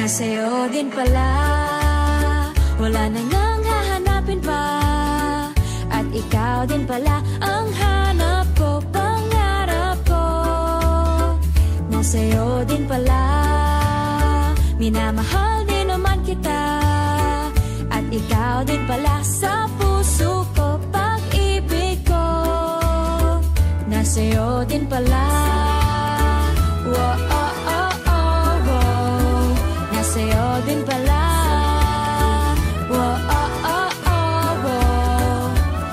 Nasa'yo din pala, wala na ngang hahanapin pa. At ikaw din pala ang hanap ko, pangarap ko. Nasa'yo din pala, minamahal din naman kita. At ikaw din pala sa puso ko, pag-ibig ko. Nasa'yo din pala, wow, oh, oh, oh, wow. Nasa'yo din pala, wow, oh, oh, oh, wow.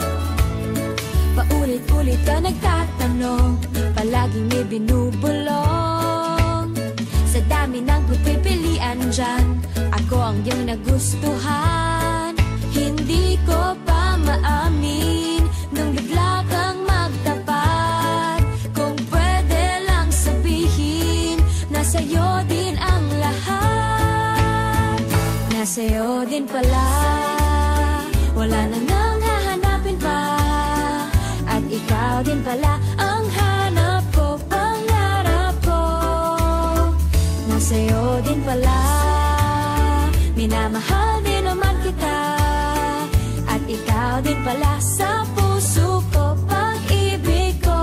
Paulit-ulit ka nagtatanong, palaging may binubulong. Sa dami ng pagpipilian dyan, ako ang iyong nagustuhan. Hindi ko pa maamin nung bigla kang magtapat. Kung pwede lang sabihin, nasa'yo din ang lahat. Nasa'yo din pala, wala na ngang hahanapin pa. At ikaw din pala ang hanap ko, pangarap ko. Nasa'yo din pala, minamahal din naman kita. At ikaw din pala sa puso ko, pag-ibig ko.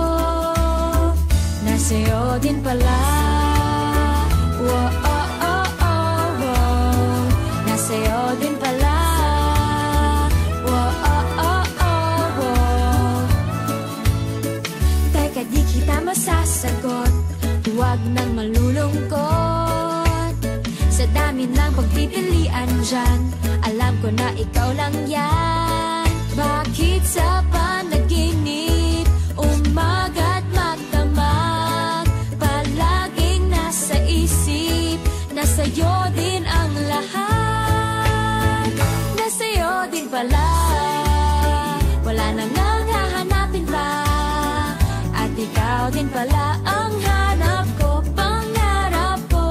Nasa'yo din pala, wow, oh, oh, oh, wow. Nasa'yo din pala, wow, oh, oh, oh, wow. Teka, di kita masasagot, huwag nang malulungkot. Sa dami ng pagpipilian dyan, alam ko na ikaw lang yan. Bakit sa panaginip, umaga't magdamag, palaging nasa isip, nasa'yo din ang lahat. Nasa'yo din pala, wala na ngang hahanapin pa. At ikaw din pala ang hanap ko, pangarap ko.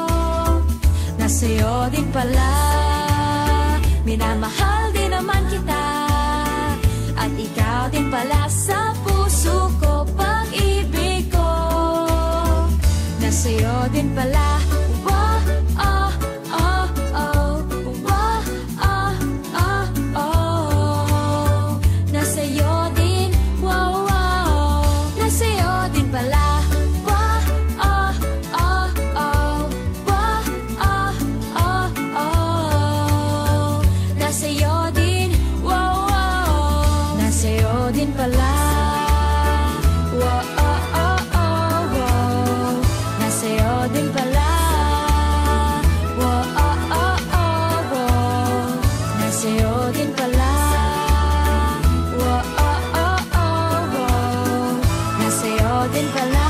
Nasa'yo din pala, minamahal din naman kita. At ikaw din pala sa puso ko, pag-ibig ko. Nasa'yo din pala, wow, oh, oh, oh, wow, oh, oh, oh. Nasa'yo din, wow, wow. Nasa'yo din pala, wow, oh, oh, oh, wow, oh, oh, oh. Nasa'yo din, wow, wow. Nasa'yo din pala, wow, oh, oh, oh, wow. Nasa'yo din pala, wow, oh, oh, oh, wow. Nasa'yo din pala, wow, oh, oh, oh, wow. Nasa'yo din pala.